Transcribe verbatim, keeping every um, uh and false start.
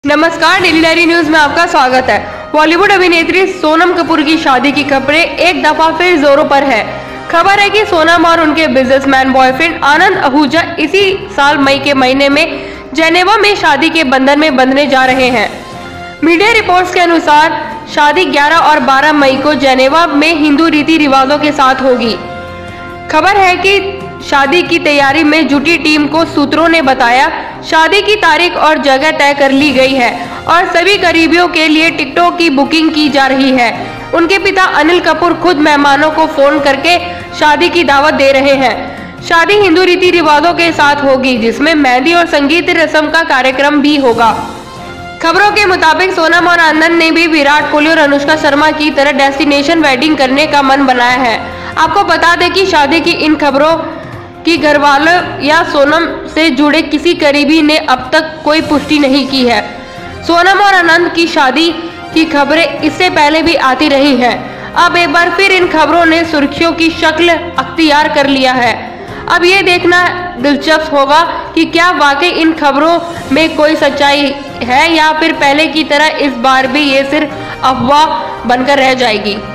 नमस्कार, daily diary news में आपका स्वागत है। बॉलीवुड अभिनेत्री सोनम कपूर की शादी की खबरें एक दफा फिर जोरों पर है। खबर है कि सोनम और उनके बिजनेसमैन बॉयफ्रेंड आनंद अहूजा इसी साल मई के महीने में जेनेवा में शादी के बंधन में बंधने जा रहे हैं। मीडिया रिपोर्ट्स के अनुसार शादी ग्यारह और बारह मई को जेनेवा में हिंदू रीति रिवाजों के साथ होगी। खबर है कि शादी की तैयारी में जुटी टीम को सूत्रों ने बताया, शादी की तारीख और जगह तय कर ली गई है और सभी करीबियों के लिए टिकटों की बुकिंग की जा रही है। उनके पिता अनिल कपूर खुद मेहमानों को फोन करके शादी की दावत दे रहे हैं। शादी हिंदू रीति रिवाजों के साथ होगी, जिसमें मेहंदी और संगीत रस्म का कार्यक्रम भी होगा। खबरों के मुताबिक सोनम और आनंद ने भी विराट कोहली और अनुष्का शर्मा की तरह डेस्टिनेशन वेडिंग करने का मन बनाया है। आपको बता दें कि शादी की इन खबरों कि घरवालों या सोनम से जुड़े किसी करीबी ने अब तक कोई पुष्टि नहीं की है। सोनम और आनंद की शादी की खबरें इससे पहले भी आती रही हैं। अब एक बार फिर इन खबरों ने सुर्खियों की शक्ल अख्तियार कर लिया है। अब ये देखना दिलचस्प होगा कि क्या वाकई इन खबरों में कोई सच्चाई है या फिर पहले की तरह इस बार भी ये सिर्फ अफवाह बनकर रह जाएगी।